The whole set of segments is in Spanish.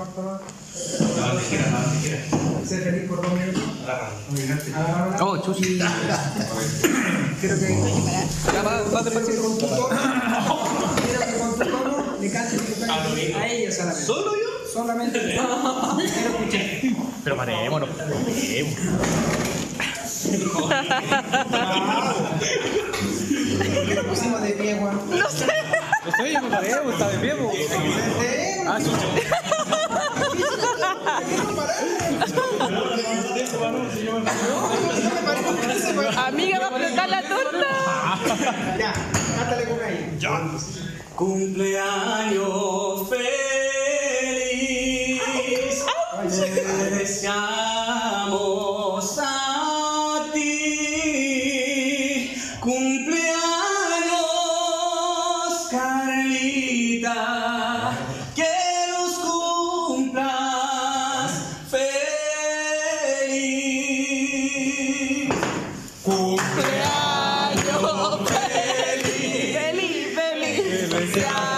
toma. Sé feliz por 2 minutos. Oh, chuchi. Quiero que con tu tono, le cantes a ella solamente. ¿Solo yo? Solamente. Quiero escuchar. Pero parémonos. ¿Por qué nos pusimos de pie, Juan? No sé. No sé, yo me paré, está de pie, Ah, chucha. Amiga, va a explotar la torta. Ya, cántale con ella. Ya. Cumpleaños feliz, te deseamos a ti. Cumpleaños, Carlita, que los cumplas feliz. Cumpleaños feliz.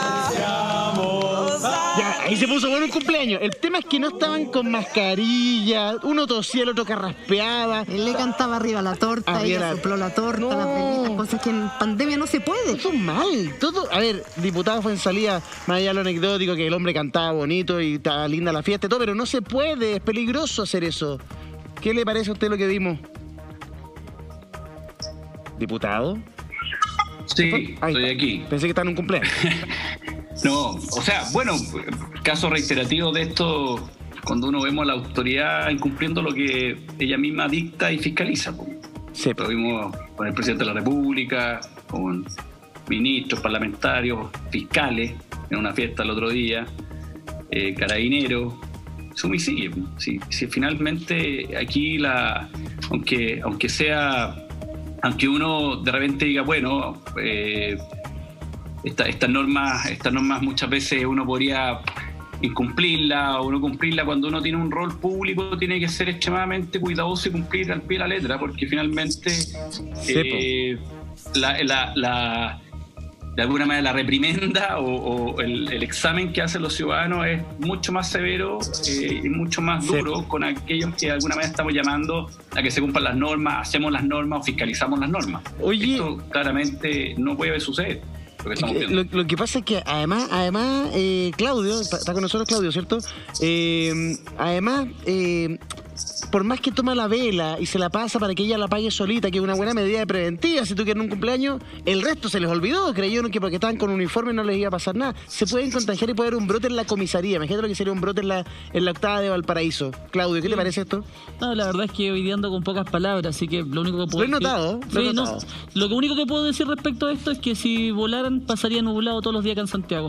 Ya, ahí se puso bueno un cumpleaños. El tema es que no estaban con mascarilla. Uno tosía, el otro carraspeaba. Él le cantaba arriba la torta, ella sopló la torta, No. las velitas, cosas que en pandemia no se puede. Todo mal, todo. A ver, diputado fue en salida, más allá de lo anecdótico, que el hombre cantaba bonito y estaba linda la fiesta y todo, pero no se puede, es peligroso hacer eso. ¿Qué le parece a usted lo que vimos? ¿Diputado? Sí, Ahí estoy está. aquí. Pensé que estaba en un cumpleaños. No, o sea, bueno, caso reiterativo de esto, cuando uno vemos a la autoridad incumpliendo lo que ella misma dicta y fiscaliza. Sí, Lo vimos con el presidente de la República, con ministros, parlamentarios, fiscales, en una fiesta el otro día, carabineros. Eso me sigue. Si finalmente aquí, aunque uno de repente diga, bueno, estas normas muchas veces uno podría incumplirla o no cumplirla. Cuando uno tiene un rol público tiene que ser extremadamente cuidadoso y cumplir al pie de la letra, porque finalmente de alguna manera la reprimenda o el examen que hacen los ciudadanos es mucho más severo y mucho más duro con aquellos que de alguna manera estamos llamando a que se cumplan las normas, hacemos las normas o fiscalizamos las normas. Oye, esto claramente no puede suceder. Lo que pasa es que además Claudio, está con nosotros Claudio, ¿cierto? Además, por más que toma la vela y se la pasa para que ella la apague solita, que es una buena medida preventiva, si tú quieres un cumpleaños, el resto se les olvidó, creyeron que porque estaban con uniforme no les iba a pasar nada. Se pueden contagiar y puede haber un brote en la comisaría. Imagínate lo que sería un brote en la octava de Valparaíso. Claudio, ¿qué te parece esto? No, la verdad es que hoy ando con pocas palabras, así que lo único que puedo Lo he notado. Lo único que puedo decir respecto a esto es que si volaran pasaría nublado todos los días acá en Santiago.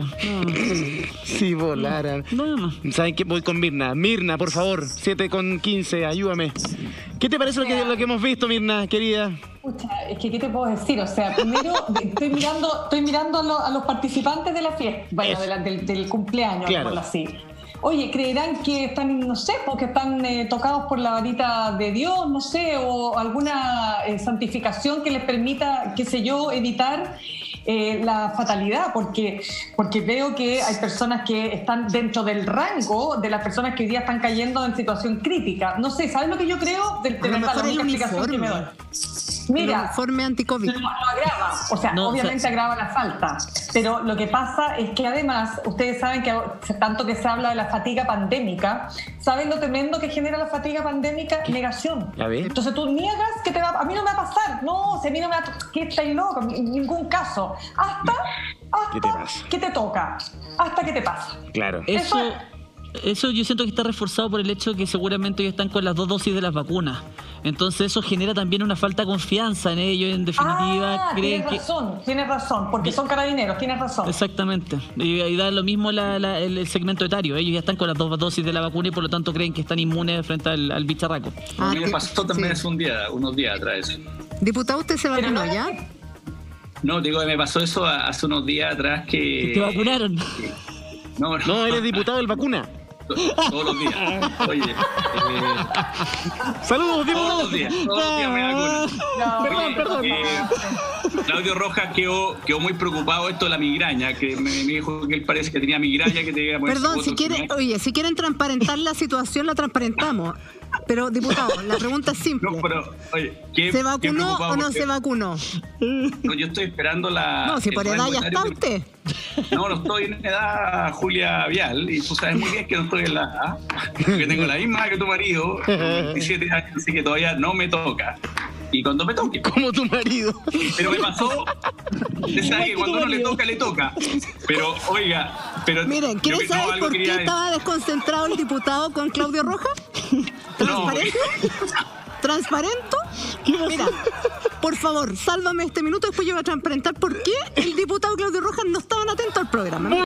Si volaran. No. ¿Saben qué? Voy con Mirna. Mirna, por favor, 7:15, ayúdame. ¿Qué te parece lo que hemos visto, Mirna, querida? Pucha, es que ¿qué te puedo decir? O sea, primero estoy mirando a los participantes de la fiesta, bueno, del cumpleaños, claro. por así. Oye, ¿creerán que están, no sé, porque están tocados por la varita de Dios, no sé, o alguna santificación que les permita, qué sé yo, evitar la fatalidad? Porque veo que hay personas que están dentro del rango de las personas que hoy día están cayendo en situación crítica. No sé, ¿sabes lo que yo creo? De verdad, la única explicación que me doy. Mira, el uniforme anti-COVID. lo agrava, o sea, No, obviamente agrava la falta, pero lo que pasa es que además, ustedes saben que tanto que se habla de la fatiga pandémica, ¿saben lo tremendo que genera la fatiga pandémica? Negación. ¿La ves? Entonces tú niegas que a mí no me va a pasar, no, si a mí no me va a... ¿Qué estáis loco? En ningún caso. Hasta ¿Qué te pasa? que te toca, hasta que te pasa. Claro. Eso yo siento que está reforzado por el hecho de que seguramente ellos están con las 2 dosis de las vacunas. Entonces eso genera también una falta de confianza en ellos, en definitiva. Tienes razón, porque son carabineros, tienes razón. Exactamente. Y da lo mismo el segmento etario. Ellos ya están con las 2 dosis de la vacuna y por lo tanto creen que están inmunes frente al bicharraco. A mí me pasó también hace unos días atrás eso. Diputado, ¿usted se vacunó ya? No, digo que me pasó eso hace unos días atrás que... ¿Te vacunaron? No, eres diputado del vacuna. Todos los días. Oye. Saludos, diputado. Todos los días me vacunan. Perdón. Claudio Rojas quedó muy preocupado esto de la migraña, que me dijo que él parece que tenía migraña, que tenía... Perdón, si quieren transparentar la situación, la transparentamos. Pero, diputado, la pregunta es simple. No, pero, oye, ¿Se vacunó o no se vacunó? No, yo estoy esperando la... No, si por edad ya está usted. No estoy en edad Julia Vial, y tú sabes muy bien que no estoy en la edad, que tengo la misma edad que tu marido, 27 años, así que todavía no me toca. Y cuando me toque... Como tu marido. Pero me pasó... Usted sabe que cuando uno le toca. Pero, oiga... Miren, ¿quieren saber por qué estaba desconcentrado el diputado con Claudio Rojas? ¿Transparente? ¿Transparento? Mira, por favor, sálvame este minuto, después yo voy a transparentar por qué el diputado Claudio Rojas no estaban atentos al programa.